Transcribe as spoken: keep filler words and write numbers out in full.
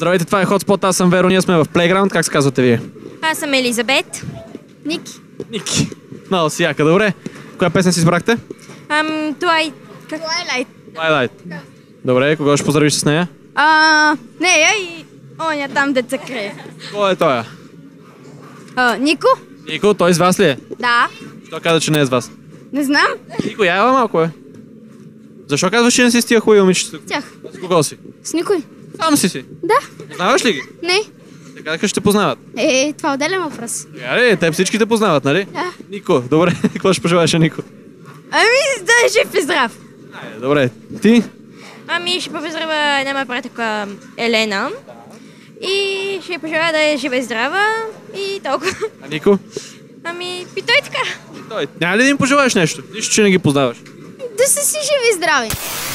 Здравейте, това е Hotspot, аз съм Веро, ние сме в Playground. Как се казвате вие? Аз съм Елизабет. Ники. Ники. Много си яка, добре. Коя песен си избрахте? Ам, Twilight. Twilight. Twilight. Добре, кога ще поздравиш с нея? А, нея и оня там деца крие. Кой е той? А, Нико? Нико, той с вас ли е? Да. Що каза, че не е с вас? Не знам. Нико, я ела малко, е. Защо казваш, че не си с тия хубави момичета? Тях. С кого си? С никой. Сам си си. Да. Познаваш ли ги? Не. Така как ще те познават? Е, това е отделен въпрос. Така ли? Те всички те познават, нали? Да. Нико, добре. Какво ще пожелаеш на Нико? Ами, да е жив и здрав. Е, добре. Ти? Ами ще поздравя една моя приятелка Елена. И ще я пожелая да е жива и здрава. И толкова. А Нико? Ами, и той така. Той. Няма ли да им пожелаеш нещо? Нищо, че не ги познаваш. Да са си живи и здрави.